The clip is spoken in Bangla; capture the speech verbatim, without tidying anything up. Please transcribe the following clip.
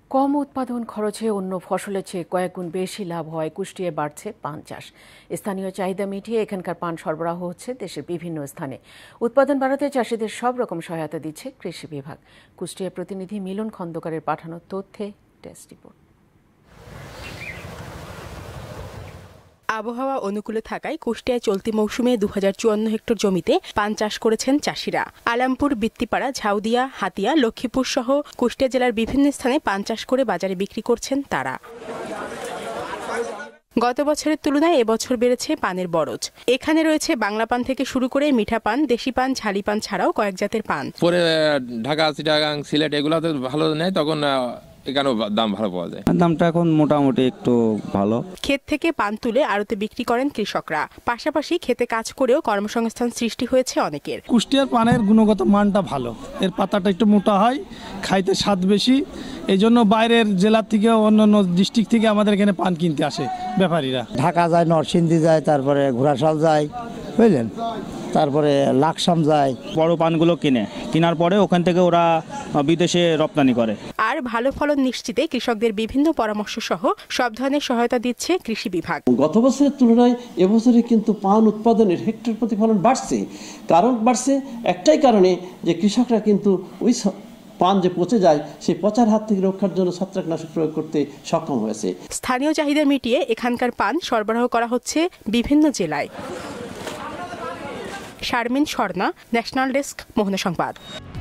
কম উৎপাদন খরচে অন্য ফসলের চেয়ে কয়েক গুণ বেশি লাভ হয় কুষ্টিয়ায় বাড়ছে পান চাষ। স্থানীয় চাহিদা মিটিয়ে এখানকার পান সরবরাহ হচ্ছে দেশের বিভিন্ন স্থানে। উৎপাদন বাড়াতে চাষিদের সব রকম সহায়তা দিচ্ছে কৃষি বিভাগ। কুষ্টিয়া প্রতিনিধি মিলন খন্দকারের পাঠানো তথ্যে টেস্ট রিপোর্ট। আবহাওয়া অনুকূলে থাকায় কুষ্টিয়ায় চলতি মৌসুমে দু হাজার চুয়ান্ন হেক্টর জমিতে পান চাষ করেছেন চাষিরা। আলামপুর, বৃত্তিপাড়া, ঝাউদিয়া, হাতিয়া, লক্ষ্মীপুর সহ কুষ্টিয়া জেলার বিভিন্ন স্থানে পান চাষ করে বাজারে বিক্রি করছেন তারা। গত বছরের তুলনায় এবছর বেড়েছে পানের বরজ। এখানে রয়েছে বাংলা পান থেকে শুরু করে মিঠা পান, দেশি পান, ঝালি পান ছাড়াও কয়েক জাতের পান। পরে ঢাকা, চিটাগাং, সিলেট এগুলোতে ভালো নেয়, তখন এখানেও দাম ভালো পাওয়া যায়। দামটা এখন মোটামুটি একটু ভালো। ক্ষেত থেকে পান তুলে আড়তে বিক্রি করেন কৃষকরা। পাশাপাশি খেতে কাজ করেও কর্মসংস্থান সৃষ্টি হয়েছে অনেকের। কুষ্টিয়ার পানের গুণগত মানটা ভালো, এর পাতাটা একটু মোটা হয়, খাইতে স্বাদ বেশি। এই জন্য বাইরের জেলা থেকে অন্যান্য ডিস্ট্রিক্ট থেকে আমাদের এখানে পান কিনতে আসে ব্যাপারীরা। ঢাকা যায়, নরসিংদী যায়, তারপরে ঘোড়াশাল যায়, বুঝলেন, তারপরে লাকসাম যায়। বড় পানগুলো কিনে কেনার পরে ওখান থেকে ওরা বিদেশে রপ্তানি করে। আর ভালো ফলন নিশ্চিতে কৃষকদের বিভিন্ন পরামর্শ সহ সব ধরনের সহায়তা দিচ্ছে কৃষি বিভাগ। গত বছরের তুলনায় এবছরে কিন্তু পান উৎপাদনের হেক্টর প্রতিফলন বাড়ছে। কারণ বাড়ছে একটাই কারণে, যে কৃষকরা কিন্তু ওই পান যে পচে যায় সেই পচার হাত থেকে রক্ষার জন্য ছত্রাকনাশক প্রয়োগ করতে সক্ষম হয়েছে। স্থানীয় চাহিদা মিটিয়ে এখানকার পান সরবরাহ করা হচ্ছে বিভিন্ন জেলায়। শারমিন স্বর্ণা, ন্যাশনাল ডেস্ক, মোহনা সংবাদ।